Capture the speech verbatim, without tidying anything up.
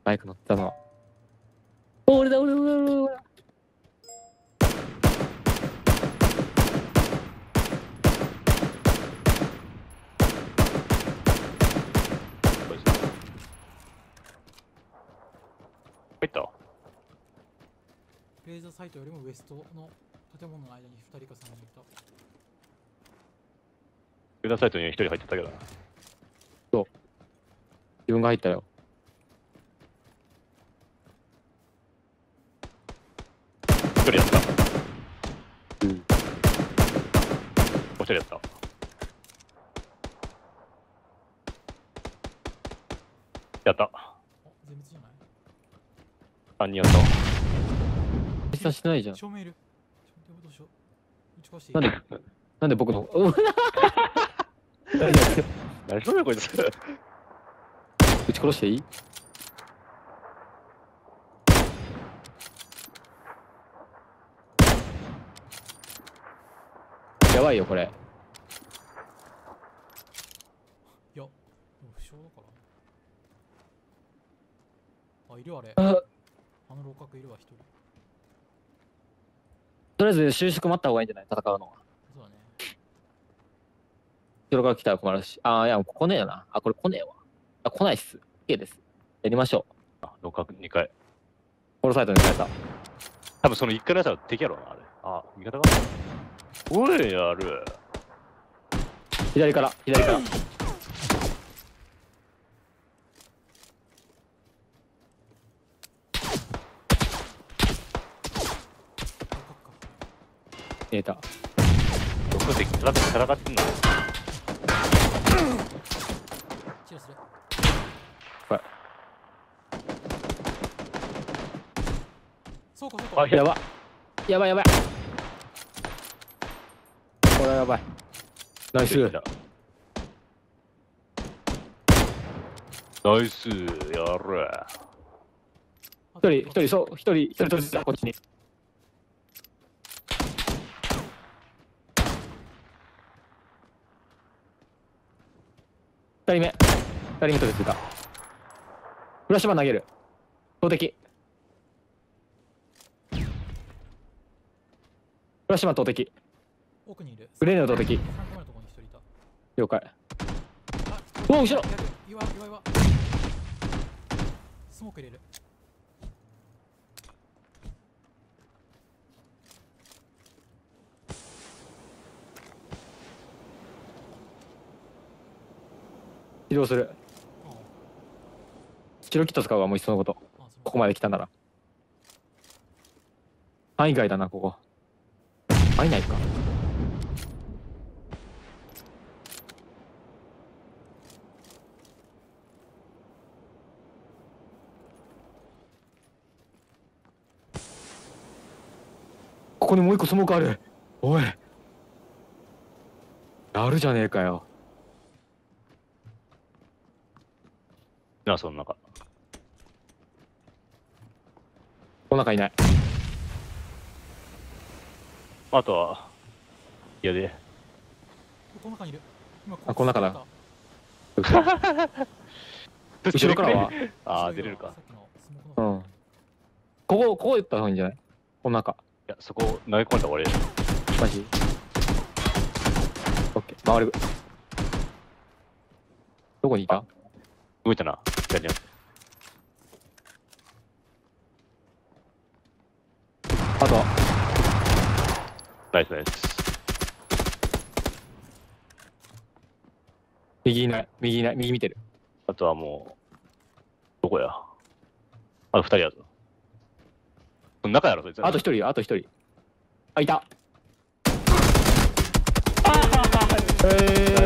バイク乗ったの。お、俺だ、俺だ、俺だ、俺だ、俺だ。 入った。 レーザーサイトよりもウエストの建物の間にふたりかさんにんいた。 レーザーサイトにひとり入ってたけどな。 そう。自分が入ったよ。 ひとりやった。 うん。 もうひとりやった。やった。 あ、全滅じゃない？ さんにんやったわ。 下してないじゃん。 照明いる。どうしよう。打ち壊していい？ なんで、なんで僕の。 何しろよこいつ。 撃ち殺していい？やばいよこれ。 いや、でも不詳だから。あ、いるあれ。 あ、 あの楼閣いるわ、一人。 とりあえず収縮待った方がいいんじゃない？戦うのは。 そうだね。 後ろから来たら困るし。ああ、いや、来ねえよな。あ、これ来ねえわ。あ、来ないっす。OK です。やりましょう。 あ、楼閣にかい。 フォローサイトに変えた。 多分そのいっかいのやつは敵やろうな、あれ。あ、味方が。おい、やる。 左から、左から。見えた。 どこで戦って戦ってんの？ チラする。 はい。 そうかそうか。 あ、 やば。やばいやばい。これはやばい。ナイス。 ナイス、やる。 一人、一人、そう、一人、一人とずつこっちに。二人目。二人目とずつか。フラッシュバン投げる。投擲。フラッシュバン投擲。 奥にいる。 グレーネの投擲。 さんこめのとこに一人いた。 了解。 あ、 おお、後ろ。 岩岩岩。スモーク入れる。 起動する。 あ白キット使うわ、もういっそのこと。 あ、ああ、そここまで来たなら。範囲外だな、ここ。範囲内か。ここにもう一個スモークある。おい。やるじゃねえかよ。 なあ、その中。 この中いない。 あとは、いやで。 この中にいる。今あこの中だ。 こ後ろからは。 ああ、出れるか。 さっきのスモークうのん。ここ、ここ行った方がいいんじゃない？この中。 いや、そこ投げ込んだら俺。 マジ？オッケー、回る。どこにいた？ 動いたな、左に。 あとは。 ナイスナイス。 右いない、右いない、右見てる。 あとはもう、どこや。あと二人やぞ。その中やろ、そいつ。 あと一人、あと一人。あ、いた。 ナイ